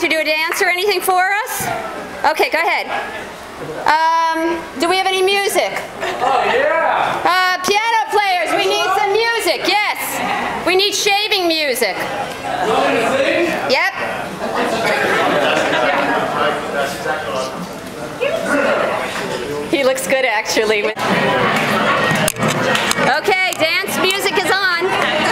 to do a dance or anything for us? Okay, go ahead. Do we have any music? Oh, yeah! Piano players, we need some music, yes! We need shaving music. Yep. He looks good, actually. Okay, dance music is on.